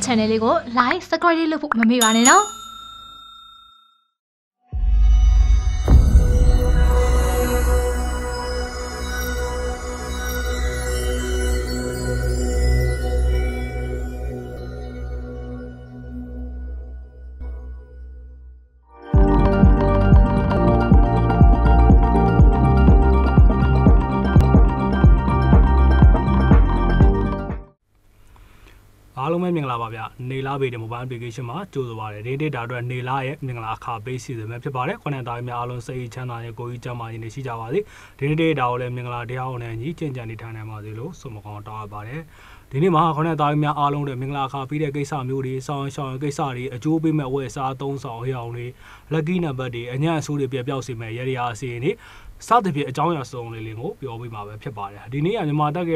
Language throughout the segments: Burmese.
channel လေးကို like subscribe လုပ်ဖို့မမေ့ပါနဲ့နော်အားလုံးပဲမင်္ဂလာပါဗျနေလာပေတဲ့ mobile application မှာကြိုးဆိုပါတယ်ဒီ data အတွက်နေလာရဲ့မင်္ဂလာအခါပေးစီစဉ်မဲ့ဖြစ်ပါတယ်ခုနကသားများအားလုံးစိတ်ချမ်းသာရဲ့ကိုကြီးကျမ်းမာရေးနေရှိကြပါစေဒီ data ကိုလည်းမင်္ဂလာတရားအောင်နဲ့ညီကျင့်ကြံနေထိုင်နိုင်ပါစေလို့ဆုမကောင်းတောင်းအပ်ပါတယ်ဒီနေ့မှာခုနကသားများအားလုံးတွေမင်္ဂလာအခါပေးတဲ့ကိစ္စမျိုးတွေဆောင်းရှောင်းကိစ္စတွေအကျိုးပေးမဲ့ဝယ်စားသုံးဆောင်ဟောင်းတွေ lucky number တွေအညံ့အဆိုးတွေပြပြောက်စေမဲ့ရရအစီအင်းစသဖြင့်အကြောင်းအရာစုံလေးကိုပြောပြမှာပဲဖြစ်ပါတယ်ဒီနေ့ကမြန်မာတက်က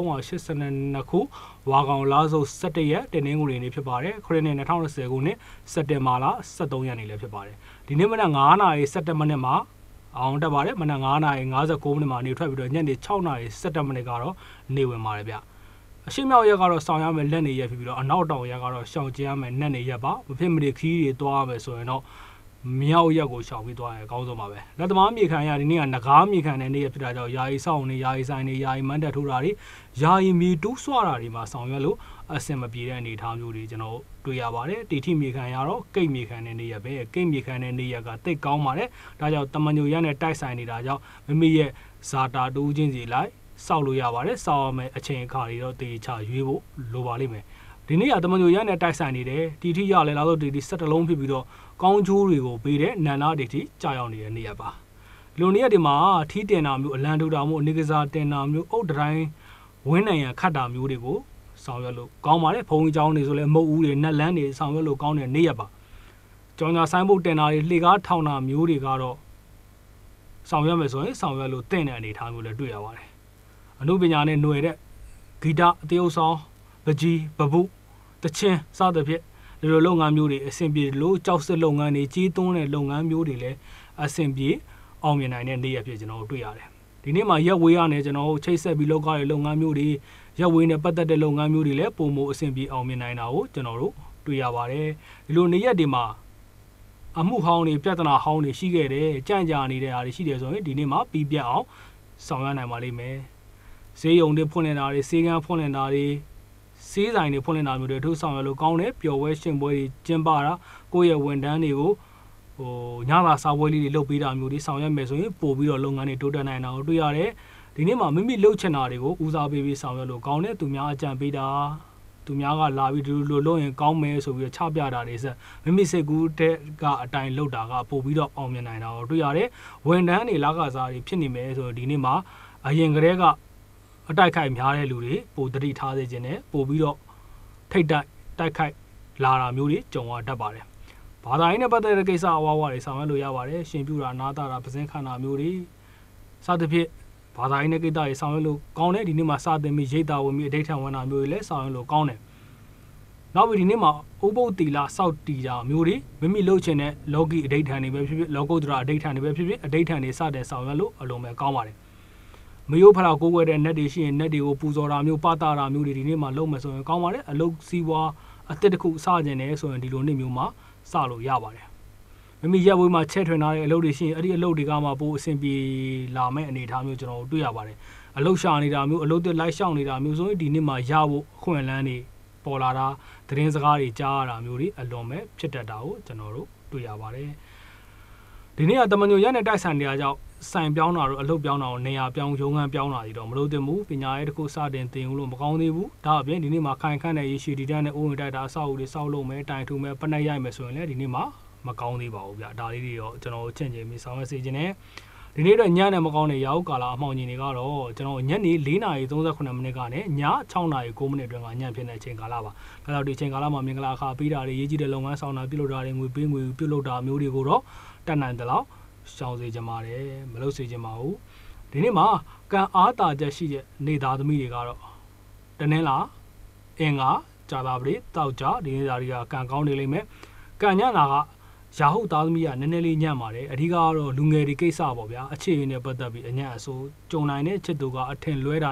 1382ခုဝါကောင်လားစု17ရက်တင်းငွေနေဖြစ်ပါတယ်ခရစ်နှစ်2020ခုနှစ်စက်တင်ဘာလ23ရက်နေ့လည်းဖြစ်ပါတယ်ဒီနေ့မနက်9:17မိနစ်မှာအောင်တက်ပါတယ်မနက်9:59မိနစ်မှာနေထွက်ပြီးတော့ညနေ6:17မိနစ်ကတော့နေဝင်ပါတယ်ဗျအရှိမြောက်ရက်ကတော့ဆောင်ရမယ်လက်နေရက်ဖြစ်ပြီးတော့အနောက်တောင်ရက်ကတော့ရှောင်ကျဉ်ရမယ်နက်နေရက်ပါမဖြစ်မနေခီးတွေသွားရမယ်ဆိုရင်တော့မြောက်ရက်ကိုရှောင်ပြီးသွားရင်အကောင်းဆုံးပါပဲလက်သမားမြေခံရဒီနေ့ကငကားမြေခံတဲ့နေ့ရက်ဖြစ်တာကြောင့်ယာယီဆောင်နေယာယီဆိုင်နေယာယီမန်းတက်ထိုးတာတွေယာယီမြေတူးဆွတာတွေမှာဆောင်ရွက်လို့အဆင်မပြေတဲ့အနေအထားမျိုးတွေကျွန်တော်တွေ့ရပါတယ်တီထိမြေခံရတော့ကိတ်မြေခံတဲ့နေ့ရက်ပဲကိတ်မြေခံတဲ့နေ့ရက်ကတိတ်ကောင်းပါတယ်ဒါကြောင့်တမန်ညိုရက်နဲ့တိုက်ဆိုင်နေတာကြောင့်မိမိရဲ့ဇာတာတူးချင်းစီလိုက်စောက်လို့ရပါတယ်စောက်ရမယ်အချိန်အခါတွေတော့တေချာရွေးဖို့လိုပါလိမ့်မယ်ဒီနေ့ကတမန်ညိုရက်နဲ့တိုက်ဆိုင်နေတယ်တီထိရလဲလာတော့တီထိ17လုံးဖြစ်ပြီးတော့ကောင်းကျိုးတွေကိုပေးတဲ့နန္နာတွေထိကြာရောက်နေတဲ့နေရာပါလူနေရာဒီမှာထီးတင်တာမျိုးအလံထူတာမျိုးအနေကစားတင်တာမျိုးအုတ်တိုင်းဝင်းနိုင်ရန်ခတ်တာမျိုးတွေကိုဆောင်ရွက်လို့ကောင်းပါတယ်ဘုံကြီးကျောင်းတွေဆိုလဲမုတ်ဦးတွေနက်လန်းတွေဆောင်ရွက်လို့ကောင်းတဲ့နေရာပါကျောင်းသားဆိုင်ဘုတ်တင်တာတွေလှေကားထောင်တာမျိုးတွေကတော့ဆောင်ရွက်မယ်ဆိုရင်ဆောင်ရွက်လို့တင့်တဲ့အနေအထားမျိုးလည်းတွေ့ရပါတယ်အမှုပညာနဲ့ຫນွယ်တဲ့ဂီတအသရုပ်ဆောင်ပကြီးပပုတချင်းစသဖြင့်ဒီလိုလုပ်ငန်းမျိုးတွေအဆင်ပြေလို့ကြောက်စစ်လုပ်ငန်းတွေကြီးသွန်းတဲ့လုပ်ငန်းမျိုးတွေလည်းအဆင်ပြေအောင်မြင်နိုင်တဲ့နေ့ရက်ဖြစ်ကျွန်တော်တို့တွေ့ရတယ်ဒီနေ့မှာရက်ဝေးရနဲ့ကျွန်တော်တို့ချိတ်ဆက်ပြီးလုပ်ကြတဲ့လုပ်ငန်းမျိုးတွေရက်ဝေးနဲ့ပတ်သက်တဲ့လုပ်ငန်းမျိုးတွေလည်းပုံမအဆင်ပြေအောင်မြင်နိုင်တာကိုကျွန်တော်တို့တွေ့ရပါတယ်ဒီလိုနေ့ရက်တွေမှာအမှုဟောင်းတွေပြဿနာဟောင်းတွေရှိခဲ့တယ်ကြံ့ကြာနေတဲ့အားတွေရှိတယ်ဆိုရင်ဒီနေ့မှာပြီးပြတ်အောင်ဆောင်ရွက်နိုင်ပါလိမ့်မယ်ဈေးရုံတွေဖွင့်နေတာတွေဈေးကန်းဖွင့်နေတာတွေစီးဆိုင်တွေဖွင့်နေတာမျိုးတွေထိုးဆောင်ရလို့ကောင်းတယ်ပျော်ပွဲရှင်ပွဲတွေကျင်းပတာကိုယ့်ရဲ့ဝန်ထမ်းတွေကိုညသာစာပွဲလေးတွေလုပ်ပေးတာမျိုးတွေဆောင်ရွက်မယ်ဆိုရင်ပို့ပြီးတော့လုပ်ငန်းတွေတိုးတက်နိုင်တာကိုတွေ့ရတယ်ဒီနေ့မှာမိမိလုပ်ချင်တာတွေကိုဦးစားပေးပြီးဆောင်ရွက်လို့ကောင်းတယ်သူများအကြံပေးတာသူများကလာပြီးဒီလိုလုပ်ရင်ကောင်းမယ်ဆိုပြီးချပြတာတွေဆက်မိမိစိတ်ကူးတဲ့ကအတိုင်းလုပ်တာကပို့ပြီးတော့အောင်မြင်နိုင်တာကိုတွေ့ရတယ်ဝန်ထမ်းတွေလကစားတွေဖြစ်နေမယ်ဆိုရင်ဒီနေ့မှာအရင်ကတည်းကအတိုက်ခိုက်များတဲ့လူတွေပိုတတိထားစေခြင်းနဲ့ပို့ပြီးတော့ထိတ်တိုက်ခိုက်လာတာမျိုးတွေကြုံရတတ်ပါတယ်။ဘာသာရေးနဲ့ပတ်သက်တဲ့ကိစ္စအဝါဝါတွေဆောင်ရွက်လို့ရပါတယ်။ရှင်ပြူတာနားတာပစင်းခန္ဓာမျိုးတွေစသဖြင့်ဘာသာရေးနဲ့ကိစ္စတွေဆောင်ရွက်လို့ကောင်းတယ်ဒီနေ့မှာစတင်ပြီးရိတ်တာဝင်ပြီးအဋိဌံဝန်တာမျိုးတွေလည်းဆောင်ရွက်လို့ကောင်းတယ်။နောက်ပြီးဒီနေ့မှာဥပုပ်တီလာစောက်တီတာမျိုးတွေမိမိလှုပ်ချင်တဲ့လောကီအဋိဌံတွေပဲဖြစ်ဖြစ်လောကုတ္တရာအဋိဌံတွေပဲဖြစ်ဖြစ်အဋိဌံတွေစတင်ဆောင်ရွက်လို့အလုံးပဲကောင်းပါတယ်။မယိုးဖလာကိုွယ်တဲ့ net တွေရှိရင် net တွေကိုပူဇော်တာမျိုးပတာတာမျိုးတွေဒီနေ့မှာလုပ်မယ်ဆိုရင်ကောင်းပါတယ်အလုပ်စီးပွားအသစ်တစ်ခုစကျင်တယ်ဆိုရင်ဒီလိုနေ့မျိုးမှာစလို့ရပါတယ်မိမိရက်ဝေးမှာချဲ့ထွင်ထားတဲ့အလုပ်တွေရှိရင်အဲ့ဒီအလုပ်တွေကမှပိုအဆင်ပြေလာမဲ့အနေအထားမျိုးကျွန်တော်တို့တွေ့ရပါတယ်အလုပ်ရှာနေတာမျိုးအလုပ်တွေလိုက်ရှောင်နေတာမျိုးဆိုရင်ဒီနေ့မှာရဖို့အခွင့်အလမ်းတွေပေါ်လာတာသတင်းစကားတွေကြားရတာမျိုးတွေအလွန်ပဲဖြစ်တတ်တာကိုကျွန်တော်တို့တွေ့ရပါတယ်ဒီနေ့ကတမန်ညိုရက်နဲ့တိုက်ဆိုင်နေတာကြောင့်ဆိုင်ပြောင်းတာတို့အလုပ်ပြောင်းတာတို့နေရာပြောင်းရုံးခန်းပြောင်းတာတွေတော့မလုပ်သင့်ဘူးပညာရေးတစ်ခုစတင်သင်လို့မကောင်းသေးဘူးဒါအပြင်ဒီနေ့မှာခိုင်ခန့်တဲ့ရေရှည်ဒီတန်းနဲ့အိုးဝင်တိုက်တာအဆောက်အဦတွေစောက်လုပ်မယ်တိုင်ထူမယ်ပနှက်ရိုက်မယ်ဆိုရင်လည်းဒီနေ့မှာမကောင်းသေးပါဘူးဗျဒါလေးတွေတော့ကျွန်တော်ချင့်ချင်ပြီးဆောင်ရွက်စေခြင်းနဲ့ဒီနေ့တော့ညနဲ့မကောင်းတဲ့ရာဟုကာလအမှောင်ကြီးတွေကတော့ကျွန်တော်ညနေ4:38မိနစ်ကနေည6:09မိနစ်အတွင်းကညဖြစ်တဲ့အချိန်ကာလပါဒါကြောင့်ဒီအချိန်ကာလမှာမင်္ဂလာအခါပေးတာတွေရေးကြည့်တဲ့လုပ်ငန်းဆောင်တာပြုလုပ်တာတွေငွေပေးငွေပြုလုပ်တာမျိုးတွေကိုတော့တတ်နိုင်တယ်လို့ရှောင်စေချင်ပါတယ်မလုပ်စေချင်ပါဘူးဒီနေ့မှာကံအားတာချက်ရှိတဲ့နေသားသမီးတွေကတော့တနင်္လာအင်္ဂါကြာသပတေးတောက်ကြဒီနေ့သားတွေကကံကောင်းနေလိမ့်မယ်ကံညနာကရာဟုသားသမီးကနည်းနည်းလေးညံ့ပါတယ်အဓိကကတော့လူငယ်တွေကိစ္စပေါ့ဗျာအခြေအနေနဲ့ပတ်သက်ပြီးအညံ့အဆိုးကြုံနိုင်တဲ့ချစ်သူကအထင်လွဲတာတွေ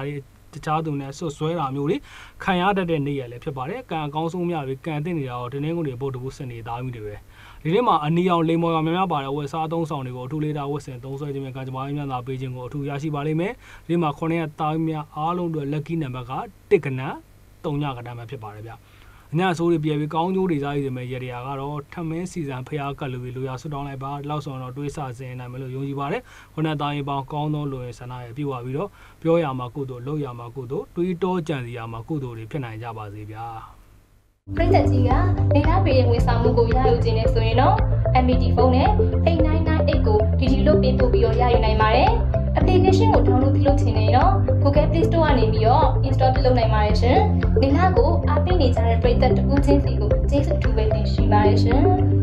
တခြားသူနဲ့ဆွဆွဲတာမျိုးတွေခံရတတ်တဲ့နေ့ရက်လည်းဖြစ်ပါတယ်ကံအကောင်းဆုံးများပြီးကံတင်နေတာတော့ဒီနေ့ကုန်တွေပို့တကူစင်နေသားမိတွေပဲဒီနေ့မှာအနီအောင်လိမ်မော်ရောင်များပါတယ်ဝယ်စားသုံးဆောင်တွေကိုအထူးလေးတာဝတ်ဆင်သုံးဆွဲခြင်းနဲ့ကံကြမ္မာများသာပေးခြင်းကိုအထူးရရှိပါလိမ့်မယ်ဒီမှာ9ရက်သားများအားလုံးအတွက် lucky number က1ကနန်း3ညကတည်းကဖြစ်ပါတယ်ဗျအညဆိုးတွေပြေပြီးကောင်းကျိုးတွေစားရည်မယ်ရေတရာကတော့ထမင်းစီဇန်ဖျားကတ်လူလိုရဆွတောင်းလိုက်ပါလောက်ဆောင်တော့တွေးဆစင်နိုင်မလို့ယုံကြည်ပါတယ်ခုနသားရင်ပေါင်းကောင်းသောလူရင်ဆန္ဒရဲ့ပြေဝပြီးတော့ပြောရမှာကုသိုလ်လုပ်ရမှာကုသိုလ်တွေးတောကြံစီရမှာကုသိုလ်တွေဖြစ်နိုင်ကြပါစေဗျာပရိသတ်ကြီးကနေလားပေရဲ့ဝန်ဆောင်မှုကိုရယူခြင်းနဲ့ဆိုရင်တော့ MPT ဖုန်းနဲ့8998ကိုဒီလို့ပေးပို့ပြီးတော့ရယူနိုင်ပါတယ် application ကို download ပြုလုပ်ချင်နေတော့ Google Play Store ကနေပြီးတော့ install ပြုလုပ်နိုင်ပါတယ်ရှင်နေလားကိုအားပေးနေကြတဲ့ပရိသတ်တဦးချင်းစီကိုကျေးဇူးအထူးပဲတင်ရှိပါတယ်ရှင်